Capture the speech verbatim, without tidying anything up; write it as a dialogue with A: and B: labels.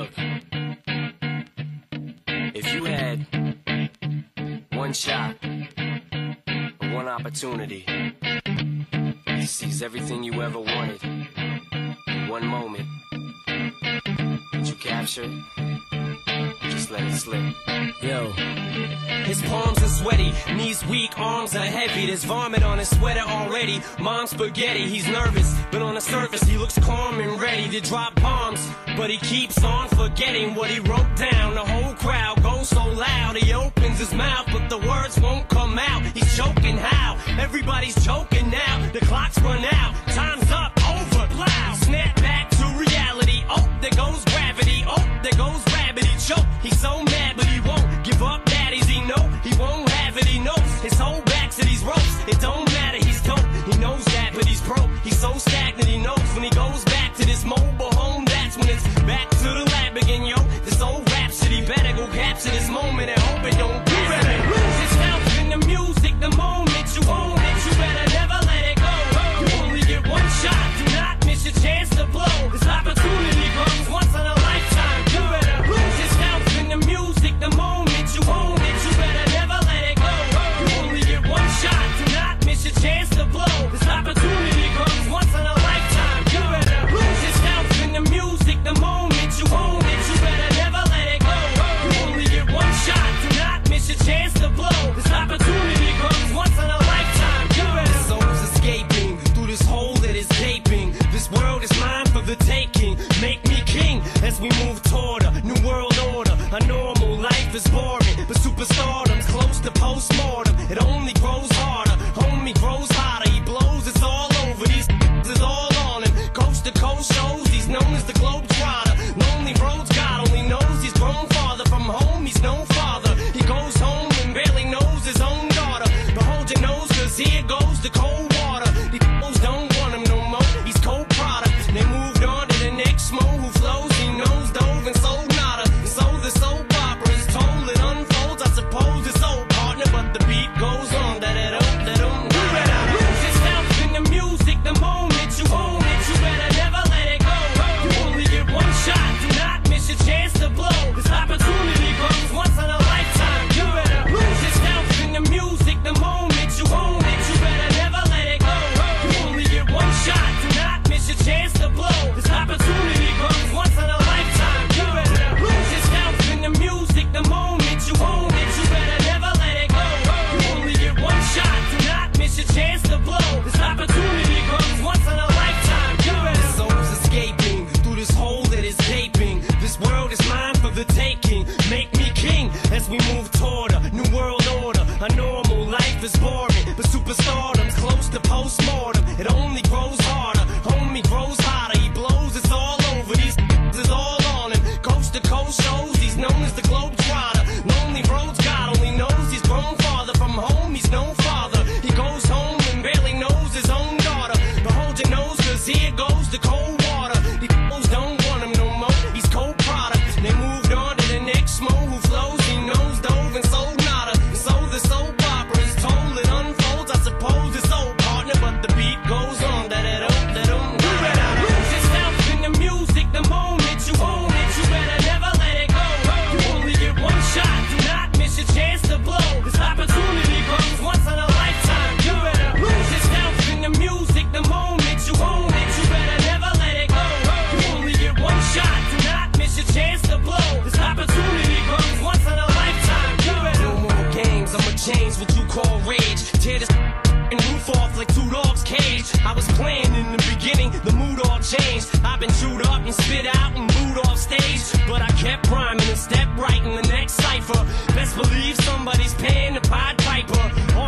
A: Look, if you had one shot, or one opportunity to seize everything you ever wanted in one moment, would you capture it? Or just let it slip?
B: Yo. His palms are sweaty, knees weak, arms are heavy. There's vomit on his sweater already. Mom's spaghetti, he's nervous, but on the surface he looks calm and ready to drop bombs. But he keeps on forgetting what he wrote down. The whole crowd goes so loud, he opens his mouth, but the words won't come out. He's choking how? Everybody's choking now. The clock's run out, time's up, over, plow. Snap back to reality, oh, there goes gravity. Oh, there goes rabbit, he choke. He's so mad, but he won't give up. Daddies, he know he won't have it. He knows his whole back to these ropes. It don't matter, he's dope. He knows that, but he's broke. He's so stagnant, he knows when he goes back to this mobile home. That's when it's back to the lab again, yo. This old rhapsody better go capture this moment and hope it don't do better. Lose yourself in the music, the moment you own it. You better never let it go. You only get one shot. Do not miss your chance to blow. This opportunity comes once in a lifetime. You better lose yourself in the music, the moment you own it. You better never let it go. You only get one shot. Do not miss your chance to blow. This opportunity comes once in a lifetime. You better lose yourself in the music, the moment you own it. You better never let it go. You only get one shot. Do not miss your chance to blow. This opportunity comes once in a lifetime. You better. His soul's escaping through this hole that is gaping. This world is mine for the taking. Make me king as we move toward a new world order. A normal life is boring, but superstardom's close to postmortem. It only grows harder, homie grows hotter. He blows, it's all over. These is all on him. Coast to coast shows, he's known as the Globetrotter. Lonely roads, God only knows he's grown farther from home. He's no father. He goes home and barely knows his own daughter. But hold your nose, cause here goes the cold water. These fools don't want him no more. He's cold product. They moved on to the next mo who flows. He knows dove and sold nada. So the soap opera is told, it unfolds. I suppose it's old partner, but the beat goes on. Da da da da da. You better lose yourself in the music, the moment you own it. You better never let it go. You only get one shot. Do not miss your chance to blow. This opportunity comes once in a lifetime. You better lose yourself in the music, the moment you own it. You better never let it go. You only get one shot. Do not miss your chance to blow. This opportunity comes once in a lifetime. You better lose yourself in the music, the moment you own it. You better never let it go. You only get one shot. Do not miss your chance to blow. This opportunity comes once in a lifetime. You better. His soul's escaping through this hole that is gaping. This world is mine for the taking. Make me king as we move toward a new world order. A normal life is boring, but superstardom's close to postmortem. It only grows harder, homie grows hotter. He blows, it's all over. These is all on him. Coast to coast shows, he's known as the Globetrotter. Lonely roads, God only knows he's grown farther from home. He's no father. He goes home and barely knows his own daughter. But hold your nose, cause here goes the cold water. These fools don't want him no more. He's cold product. They moved on to the next mo who flows. He knows dove and sold nada. So the soap opera is told, it unfolds. I suppose it's old partner, but the beat goes on. Da da da da da. You better lose yourself in the music, the moment you own it. You better never let it go. You only get one shot. Do not miss your chance to blow. This opportunity comes once in a lifetime. You better lose yourself in the music, the moment you own it. You better never let it go. You only get one shot. Do not miss your chance to blow. This opportunity comes once in a lifetime. You better. No more games, I'ma change what you call rage. Tear this and roof off like two dogs' cage. I was playing in the beginning, the mood all changed. I've been chewed up and spit out and booed off stage, but I kept rhyming and stepped right in the next cipher. Best believe somebody's paying the Pied Piper.